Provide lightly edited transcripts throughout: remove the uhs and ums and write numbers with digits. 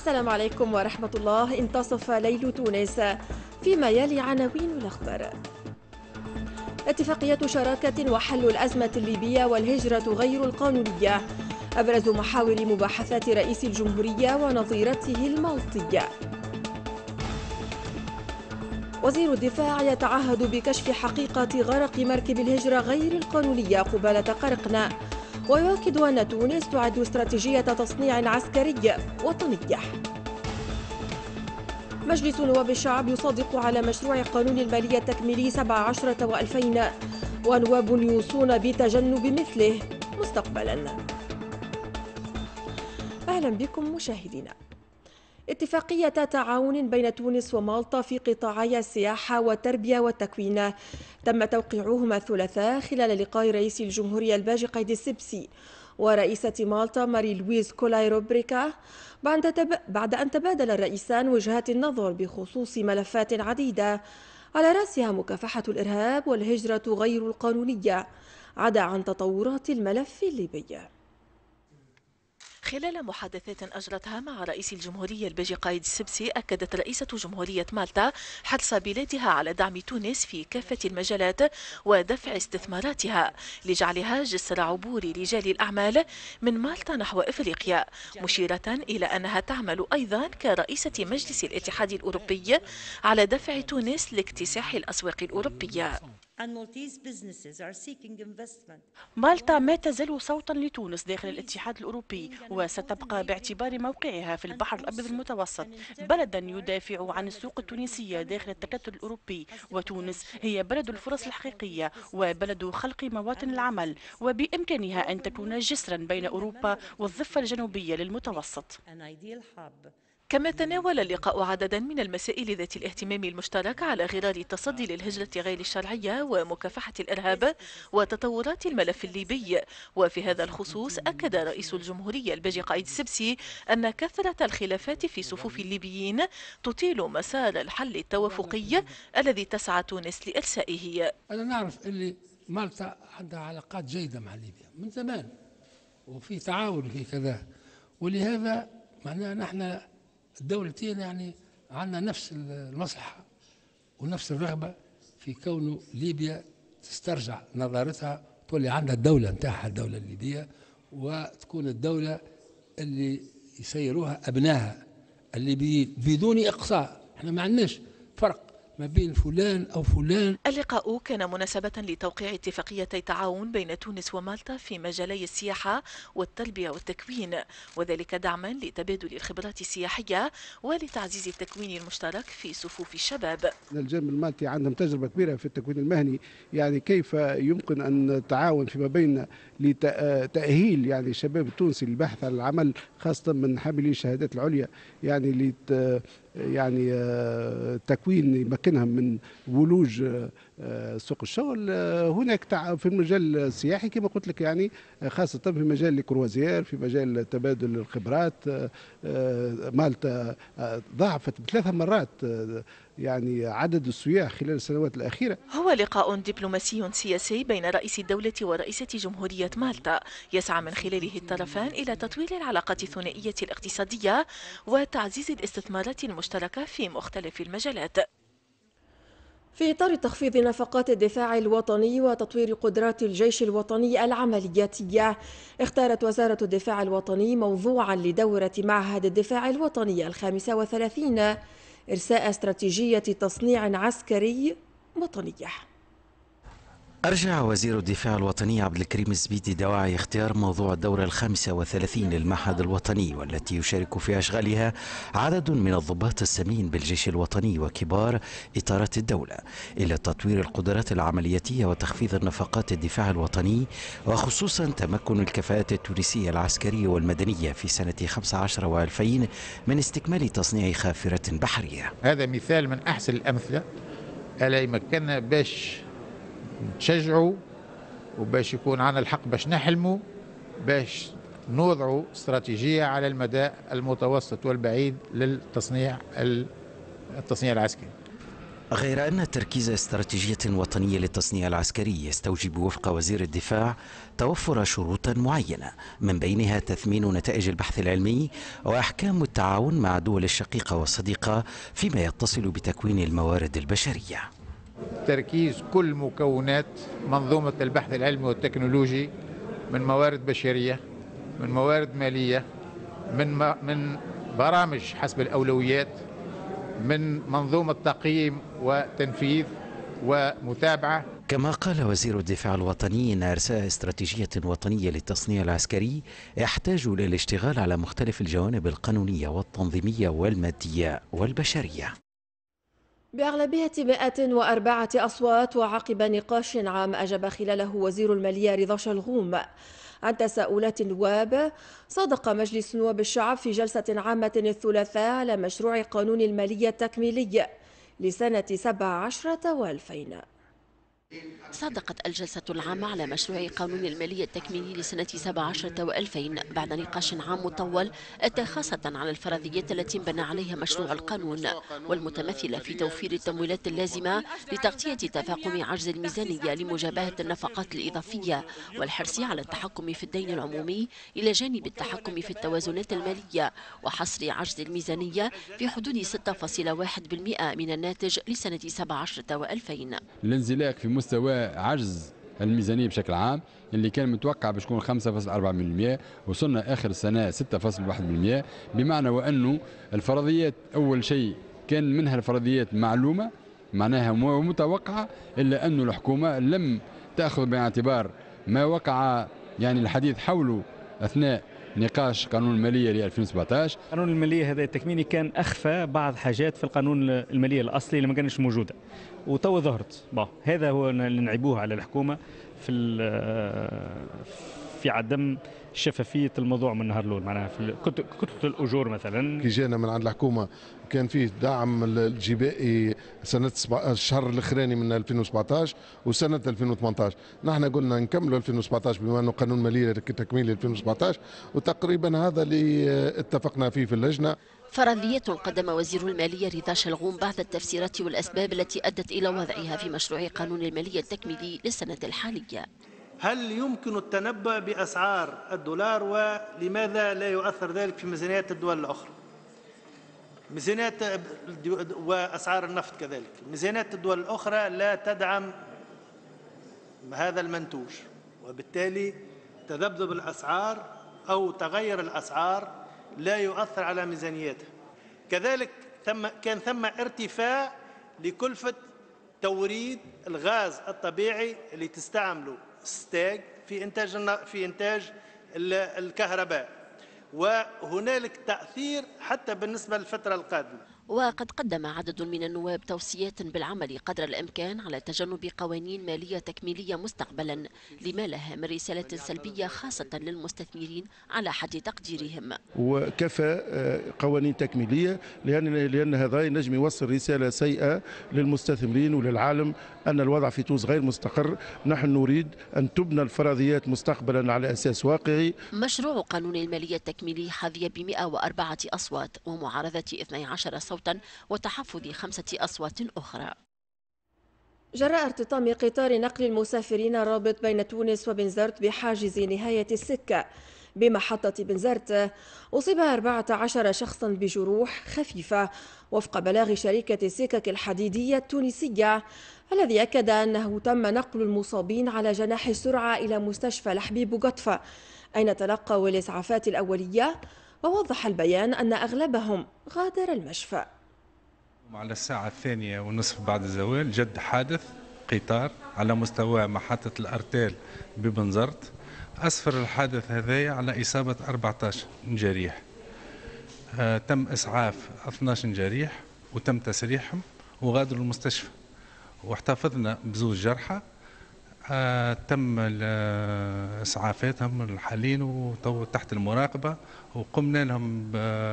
السلام عليكم ورحمة الله. انتصف ليل تونس. فيما يلي عناوين الأخبار: اتفاقية شراكة وحل الأزمة الليبية والهجرة غير القانونية، أبرز محاور مباحثات رئيس الجمهورية ونظيرته المالطية. وزير الدفاع يتعهد بكشف حقيقة غرق مركب الهجرة غير القانونية قبالة قرقنا، ويؤكد أن تونس تعد استراتيجية تصنيع عسكري وطني. مجلس نواب الشعب يصادق على مشروع قانون المالية التكميلي 17 و2000، ونواب يوصون بتجنب مثله مستقبلا. أهلا بكم مشاهدينا. اتفاقية تعاون بين تونس ومالطا في قطاعي السياحة والتربية والتكوين تم توقيعهما الثلاثاء خلال لقاء رئيس الجمهورية الباجي قايد السبسي ورئيسة مالطا ماري لويز كولاي روبريكا، بعد أن تبادل الرئيسان وجهات النظر بخصوص ملفات عديدة، على رأسها مكافحة الإرهاب والهجرة غير القانونية، عدا عن تطورات الملف الليبي. خلال محادثات أجرتها مع رئيس الجمهورية الباجي قايد السبسي، أكدت رئيسة جمهورية مالطا حرص بلادها على دعم تونس في كافة المجالات ودفع استثماراتها لجعلها جسر عبور رجال الأعمال من مالطا نحو إفريقيا، مشيرة إلى أنها تعمل أيضا كرئيسة مجلس الاتحاد الأوروبي على دفع تونس لاكتساح الأسواق الأوروبية. مالطا ما تزال صوتا لتونس داخل الاتحاد الأوروبي، وستبقى باعتبار موقعها في البحر الأبيض المتوسط بلدا يدافع عن السوق التونسية داخل التكتل الأوروبي. وتونس هي بلد الفرص الحقيقية وبلد خلق مواطن العمل، وبإمكانها أن تكون جسرا بين أوروبا والضفة الجنوبية للمتوسط. كما تناول اللقاء عددا من المسائل ذات الاهتمام المشترك على غرار التصدي للهجرة غير الشرعية ومكافحة الإرهاب وتطورات الملف الليبي. وفي هذا الخصوص أكد رئيس الجمهورية الباجي قايد السبسي أن كثرة الخلافات في صفوف الليبيين تطيل مسار الحل التوافقي الذي تسعى تونس لإرسائه. أنا نعرف أن مالطا عندها علاقات جيدة مع ليبيا من زمان، وفي تعاون في كذا، ولهذا معناها نحن الدولتين يعني عندنا نفس المصلحة ونفس الرغبة في كون ليبيا تسترجع نظارتها، تولي عندها الدولة نتاعها، الدولة الليبية، وتكون الدولة اللي يسيروها أبنائها الليبيين بدون إقصاء. احنا ما عندناش فرق ما بين فلان أو فلان. اللقاء كان مناسبة لتوقيع اتفاقيتي تعاون بين تونس ومالطا في مجالي السياحة والتربية والتكوين، وذلك دعما لتبادل الخبرات السياحية ولتعزيز التكوين المشترك في صفوف الشباب. الجانب المالطي عندهم تجربة كبيرة في التكوين المهني، يعني كيف يمكن أن نتعاون فيما بين لتأهيل يعني الشباب التونسي للبحث عن العمل، خاصة من حاملي الشهادات العليا، يعني يعني تكوين يمكنهم من ولوج سوق الشغل. هناك في المجال السياحي كما قلت لك، يعني خاصة في مجال الكروازير، في مجال تبادل الخبرات. مالطا ضاعفت ب3 مرات يعني عدد السياح خلال السنوات الأخيرة. هو لقاء دبلوماسي سياسي بين رئيس الدولة ورئيسة جمهورية مالطا يسعى من خلاله الطرفان إلى تطوير العلاقات الثنائية الاقتصادية وتعزيز الاستثمارات المشتركة في مختلف المجالات. في إطار تخفيض نفقات الدفاع الوطني وتطوير قدرات الجيش الوطني العملياتية، اختارت وزارة الدفاع الوطني موضوعا لدورة معهد الدفاع الوطني 35 إرساء استراتيجية تصنيع عسكري وطنية. أرجع وزير الدفاع الوطني عبد الكريم الزبيدي دواعي اختيار موضوع الدورة 35 للمعهد الوطني، والتي يشارك في أشغالها عدد من الضباط السامين بالجيش الوطني وكبار إطارات الدولة، إلى تطوير القدرات العملياتية وتخفيض النفقات الدفاع الوطني، وخصوصا تمكن الكفاءات التونسية العسكرية والمدنية في سنة 15 و2000 من استكمال تصنيع خافرة بحرية. هذا مثال من أحسن الأمثلة ألا يمكننا باش نشجعوا وباش يكون عنا الحق باش نحلموا، باش نوضعوا استراتيجية على المدى المتوسط والبعيد للتصنيع العسكري. غير أن تركيز استراتيجية وطنية للتصنيع العسكري يستوجب وفق وزير الدفاع توفر شروط معينة، من بينها تثمين نتائج البحث العلمي وأحكام التعاون مع الدول الشقيقة والصديقة فيما يتصل بتكوين الموارد البشرية. تركيز كل مكونات منظومة البحث العلمي والتكنولوجي من موارد بشرية، من موارد مالية، من برامج حسب الأولويات، من منظومة تقييم وتنفيذ ومتابعة. كما قال وزير الدفاع الوطني إن إرساء استراتيجية وطنية للتصنيع العسكري يحتاج للاشتغال على مختلف الجوانب القانونية والتنظيمية والمادية والبشرية. بأغلبية 104 أصوات وعقب نقاش عام أجاب خلاله وزير المالية رضا شلغوم عن تساؤلات النواب، صادق مجلس نواب الشعب في جلسة عامة الثلاثاء على مشروع قانون المالية التكميلي لسنة 17 و2000. صادقت الجلسة العامة على مشروع قانون المالية التكميلي لسنة 17 و2000 بعد نقاش عام مطول أتى خاصة على الفرضيات التي انبنى عليها مشروع القانون، والمتمثلة في توفير التمويلات اللازمة لتغطية تفاقم عجز الميزانية لمجابهة النفقات الإضافية، والحرص على التحكم في الدين العمومي إلى جانب التحكم في التوازنات المالية، وحصر عجز الميزانية في حدود 6.1% من الناتج لسنة 17 و2000. الانزلاق في مستوى عجز الميزانية بشكل عام اللي كان متوقع باش يكون 5.4%، وصلنا آخر السنة 6.1%، بمعنى وأنه الفرضيات أول شيء كان منها الفرضيات معلومة معناها متوقعة، إلا أنه الحكومة لم تأخذ بعين الاعتبار ما وقع يعني الحديث حوله أثناء نقاش قانون المالية ل 2017. قانون المالية هذا التكميلي كان أخفى بعض حاجات في القانون المالية الأصلي اللي ما كانش موجودة، وتو ظهرت. هذا هو اللي نعيبوه على الحكومة في عدم شفافية الموضوع من نهار الأول، معناها في كتلة الأجور مثلا. كي جينا من عند الحكومة كان فيه دعم الجبائي سنة الشهر الأخراني من 2017 وسنة 2018. نحن قلنا نكملوا 2017 بما أنه قانون مالية تكميلي 2017، وتقريبا هذا اللي اتفقنا فيه في اللجنة. فرضية قدم وزير المالية رضا شلغوم بعض التفسيرات والأسباب التي أدت إلى وضعها في مشروع قانون المالية التكميلي للسنة الحالية. هل يمكن التنبؤ بأسعار الدولار، ولماذا لا يؤثر ذلك في ميزانيات الدول الأخرى؟ ميزانيات وأسعار النفط كذلك. ميزانيات الدول الأخرى لا تدعم هذا المنتوج، وبالتالي تذبذب الأسعار أو تغير الأسعار لا يؤثر على ميزانياتها. كذلك كان ثم ارتفاع لكلفة توريد الغاز الطبيعي اللي تستعمله ستاج في إنتاج الكهرباء، وهنالك تأثير حتى بالنسبة للفترة القادمة. وقد قدم عدد من النواب توصيات بالعمل قدر الإمكان على تجنب قوانين مالية تكميلية مستقبلا لما لها من رسالة سلبية خاصة للمستثمرين على حد تقديرهم. وكفى قوانين تكميلية لأن هذا ينجم يوصل رسالة سيئة للمستثمرين وللعالم أن الوضع في تونس غير مستقر. نحن نريد أن تبنى الفرضيات مستقبلا على أساس واقعي. مشروع قانون المالية التكميلي حظي ب104 أصوات ومعارضة 12 صوتا وتحفظ 5 أصوات أخرى. جراء ارتطام قطار نقل المسافرين الرابط بين تونس وبنزرت بحاجز نهاية السكة بمحطة بنزرت، أصيب 14 شخصا بجروح خفيفة وفق بلاغ شركة السكك الحديدية التونسية، الذي أكد أنه تم نقل المصابين على جناح السرعة إلى مستشفى لحبيب بوقطفة أين تلقوا الإسعافات الأولية. ووضح البيان أن أغلبهم غادر المشفى. على الساعة 2:30 بعد الزوال جد حادث قطار على مستوى محطة الأرتال ببنزرت، أسفر الحادث هذايا على إصابة 14 جريح. تم إسعاف 12 جريح وتم تسريحهم وغادروا المستشفى، واحتفظنا بزوج جرحى تم إسعافاتهم الحالين وتو تحت المراقبة، وقمنا لهم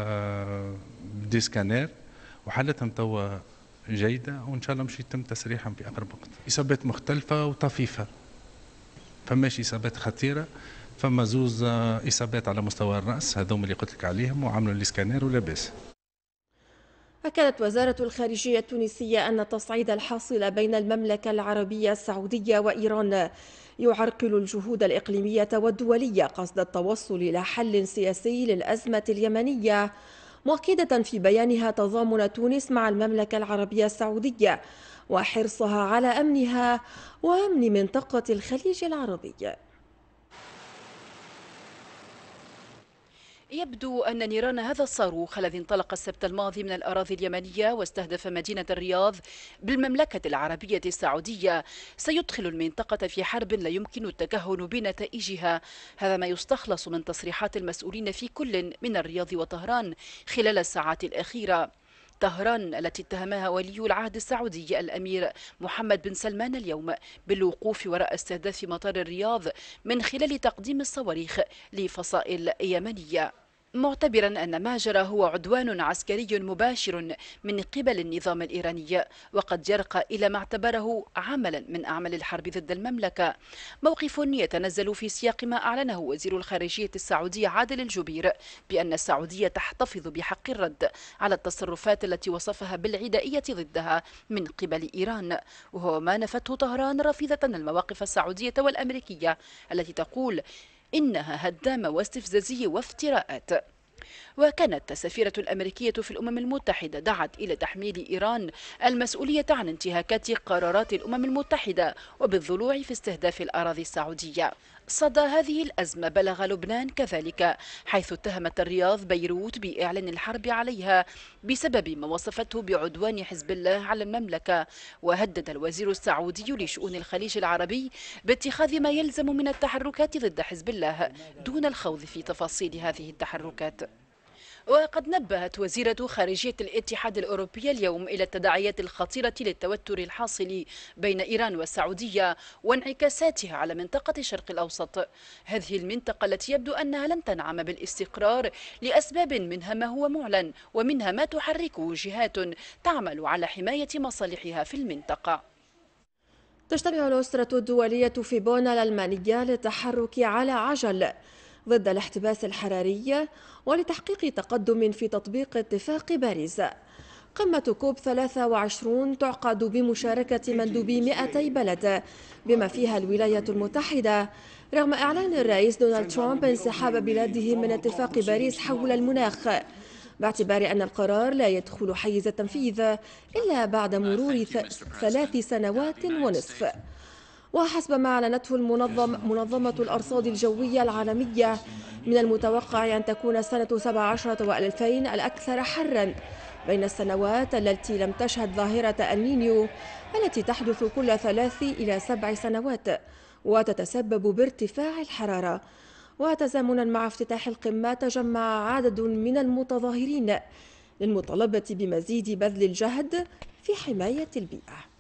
بديسكانير وحالتهم توا جيدة، وإن شاء الله مش يتم تسريحهم في أقرب وقت. إصابات مختلفة وطفيفة، فماش إصابات خطيرة، فما زوز إصابات على مستوى الرأس هذوم اللي قلت لك عليهم وعملوا الإسكانير ولا بأس. أكدت وزارة الخارجية التونسية أن التصعيد الحاصل بين المملكة العربية السعودية وإيران يعرقل الجهود الإقليمية والدولية قصد التوصل إلى حل سياسي للأزمة اليمنية، مؤكدة في بيانها تضامن تونس مع المملكة العربية السعودية وحرصها على أمنها وأمن منطقة الخليج العربي. يبدو أن نيران هذا الصاروخ الذي انطلق السبت الماضي من الأراضي اليمنية واستهدف مدينة الرياض بالمملكة العربية السعودية سيدخل المنطقة في حرب لا يمكن التكهن بنتائجها. هذا ما يستخلص من تصريحات المسؤولين في كل من الرياض وطهران خلال الساعات الأخيرة. طهران التي اتهمها ولي العهد السعودي الأمير محمد بن سلمان اليوم بالوقوف وراء استهداف مطار الرياض من خلال تقديم الصواريخ لفصائل يمنية، معتبرا أن ما جرى هو عدوان عسكري مباشر من قبل النظام الإيراني وقد يرقى إلى ما اعتبره عملا من أعمال الحرب ضد المملكة. موقف يتنزل في سياق ما أعلنه وزير الخارجية السعودي عادل الجبير بأن السعودية تحتفظ بحق الرد على التصرفات التي وصفها بالعدائية ضدها من قبل إيران، وهو ما نفته طهران رافضة المواقف السعودية والأمريكية التي تقول إنها هدامة واستفزازية وافتراءات. وكانت السفيرة الأمريكية في الأمم المتحدة دعت إلى تحميل إيران المسؤولية عن انتهاكات قرارات الأمم المتحدة وبالضلوع في استهداف الأراضي السعودية. صدى هذه الأزمة بلغ لبنان كذلك، حيث اتهمت الرياض بيروت بإعلان الحرب عليها بسبب ما وصفته بعدوان حزب الله على المملكة. وهدد الوزير السعودي لشؤون الخليج العربي باتخاذ ما يلزم من التحركات ضد حزب الله دون الخوض في تفاصيل هذه التحركات. وقد نبهت وزيرة خارجية الاتحاد الأوروبي اليوم إلى التداعيات الخطيرة للتوتر الحاصل بين إيران والسعودية وانعكاساتها على منطقة الشرق الأوسط. هذه المنطقة التي يبدو أنها لن تنعم بالاستقرار لأسباب منها ما هو معلن ومنها ما تحركه جهات تعمل على حماية مصالحها في المنطقة. تجتمع الأسرة الدولية في بون الألمانية للتحرك على عجل ضد الاحتباس الحراري ولتحقيق تقدم في تطبيق اتفاق باريس. قمة كوب 23 تعقد بمشاركة مندوبي 200 بلد بما فيها الولايات المتحدة، رغم إعلان الرئيس دونالد ترامب انسحاب بلاده من اتفاق باريس حول المناخ، باعتبار أن القرار لا يدخل حيز التنفيذ إلا بعد مرور 3 سنوات ونصف. وحسب ما أعلنته منظمة الأرصاد الجوية العالمية، من المتوقع أن تكون سنة 17 و2000 الأكثر حرا بين السنوات التي لم تشهد ظاهرة النينيو التي تحدث كل 3 إلى 7 سنوات وتتسبب بارتفاع الحرارة. وتزامنا مع افتتاح القمة تجمع عدد من المتظاهرين للمطالبة بمزيد بذل الجهد في حماية البيئة.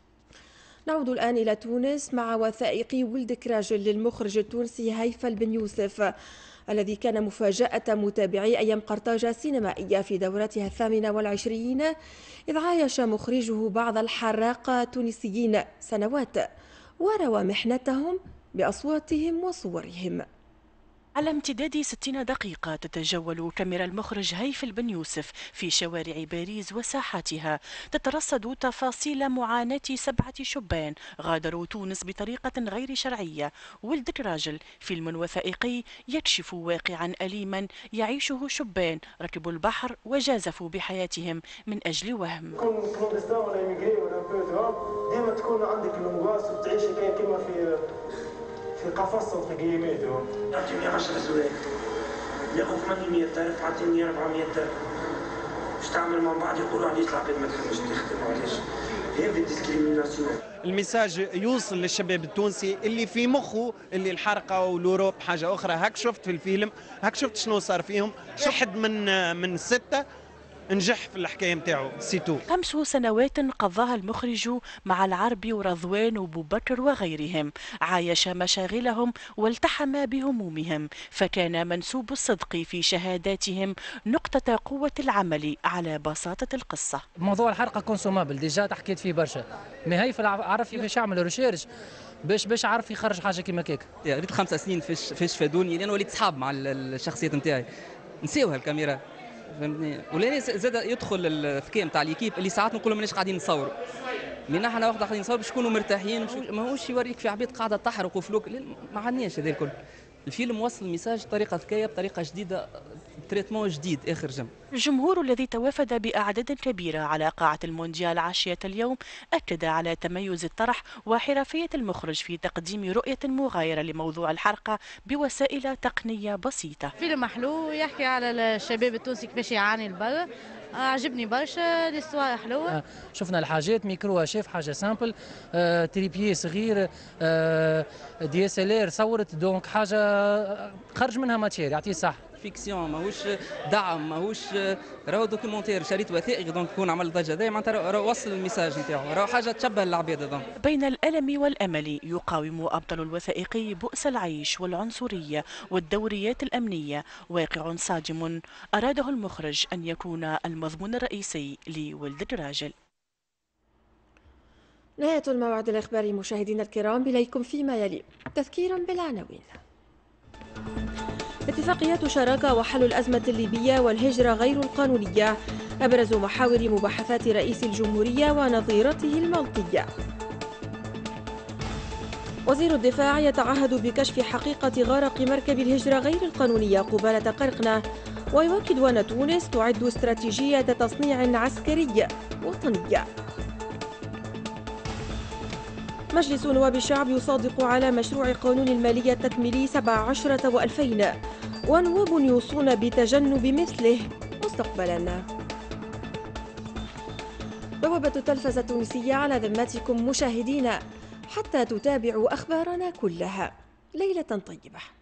نعود الآن إلى تونس مع وثائق ولدك راجل للمخرج التونسي هيفل بن يوسف الذي كان مفاجأة متابعي أيام قرطاج السينمائية في دورتها 28، إذ عايش مخرجه بعض الحراقة التونسيين سنوات وروى محنتهم بأصواتهم وصورهم. على امتداد 60 دقيقة تتجول كاميرا المخرج هيفل بن يوسف في شوارع باريس وساحاتها، تترصد تفاصيل معاناة 7 شبان غادروا تونس بطريقة غير شرعية. ولدك راجل فيلم وثائقي يكشف واقعا أليما يعيشه شبان ركبوا البحر وجازفوا بحياتهم من أجل وهم. ديما تكون عندك الانغاص وتعيش كما في قفص وتقييمات. اعطيني 10 زوايا ياخذ 800,000 اعطيني 400,000 باش تعمل مع بعض يقولوا علاش العباد ما تخرجش تخدم علاش. هذه الديسكريميناسيون. الميساج يوصل للشباب التونسي اللي في مخه اللي الحرقه والاوروب حاجه اخرى. هاك شفت في الفيلم، هاك شفت شنو صار فيهم. واحد من 6 نجح في الحكايه نتاعو سيتو. 5 سنوات قضاها المخرج مع العربي ورضوان وبو بكر وغيرهم، عايش مشاغلهم والتحم بهمومهم، فكان منسوب الصدق في شهاداتهم نقطة قوة العمل على بساطة القصة. موضوع الحرقة كونسومابل ديجا تحكيت فيه برشا، ما هيفل عرف كيفاش يعمل ريشيرش باش عارف يخرج حاجة كيما كيك. قريت 5 سنين فاش فادوني، لأن وليت صحاب مع الشخصيات نتاعي، نسيوها الكاميرا فهمتني. ولاني زاد يدخل الذكاء نتاع ليكيب اللي ساعات نقولوا ماناش قاعدين نصوروا، من احنا وقت قاعدين نصوروا باش نكونوا مرتاحين، ماهوش يوريك في عباد قاعده تحرق وفلوك، ما عندناش هذا الكل. الفيلم وصل الميساج بطريقه ذكيه، بطريقه جديده، تريتمون جديد اخر جنب. الجمهور الذي توافد بأعداد كبيرة على قاعة المونديال عشية اليوم أكد على تميز الطرح وحرفية المخرج في تقديم رؤية مغايرة لموضوع الحرقة بوسائل تقنية بسيطة. فيلم محلو يحكي على الشباب التونسي كيفاش يعاني البر، عجبني برشا، الاستواء حلوه. شفنا الحاجات ميكرو شاف حاجه سامبل، تريبيي صغير، دي اس ال ار صورت، دونك حاجه خرج منها ماتير يعطيه صح. فيكسيون ماهوش دعم، ماهوش راهو دوكيومونتير شريط وثائقي، دونك يكون عمل ضجه دائما، معناتها راهو وصل الميساج نتاعو، راهو حاجه تشبه للعباد. دونك بين الألم والأمل يقاوم أبطل الوثائقي بؤس العيش والعنصرية والدوريات الأمنية واقع صادم أراده المخرج أن يكون المضمون الرئيسي لولد الراجل. نهاية الموعد الإخباري مشاهدينا الكرام، إليكم فيما يلي تذكيرا بالعناوين. اتفاقيات شراكة وحل الأزمة الليبية والهجرة غير القانونية أبرز محاور مباحثات رئيس الجمهورية ونظيرته المالطية. وزير الدفاع يتعهد بكشف حقيقة غرق مركب الهجرة غير القانونية قبالة قرقنة، ويؤكد أن تونس تعد استراتيجية تصنيع عسكري وطني. مجلس نواب الشعب يصادق على مشروع قانون المالية التكميلي 17 و2000، ونواب يوصون بتجنب مثله مستقبلا. بوابة التلفزة التونسية على ذمتكم مشاهدينا حتى تتابعوا أخبارنا كلها. ليلة طيبة.